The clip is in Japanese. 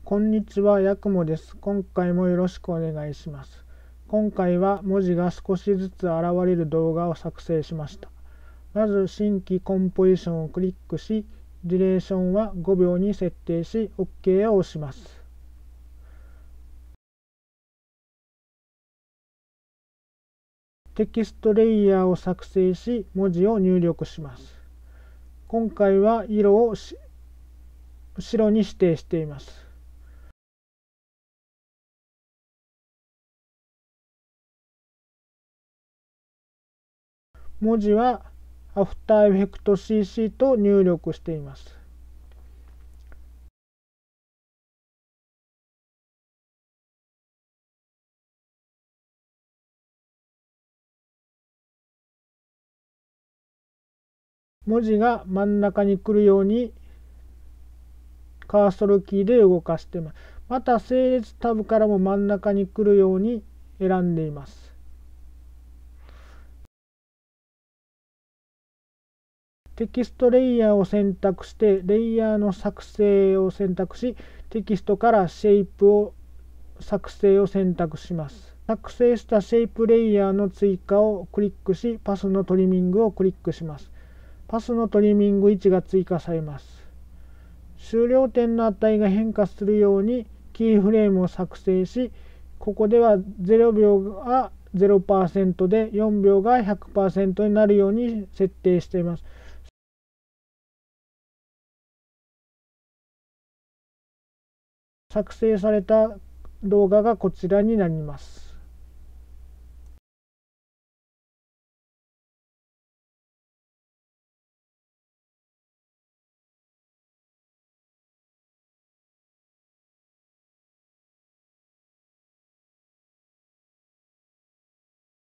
こんにちは、やくもです。今回もよろしくお願いします。今回は文字が少しずつ現れる動画を作成しました。まず新規コンポジションをクリックし、デュレーションは5秒に設定し、OK を押します。テキストレイヤーを作成し、文字を入力します。今回は色を白に指定しています。文字は After Effects CC と入力しています。文字が真ん中に来るようにカーソルキーで動かしています。また整列タブからも真ん中に来るように選んでいます。テキストレイヤーを選択してレイヤーの作成を選択し、テキストからシェイプを作成を選択します。作成したシェイプレイヤーの追加をクリックし、パスのトリミングをクリックします。パスのトリミング1が追加されます。終了点の値が変化するようにキーフレームを作成し、ここでは0秒が 0% で4秒が 100% になるように設定しています。作成された動画がこちらになります。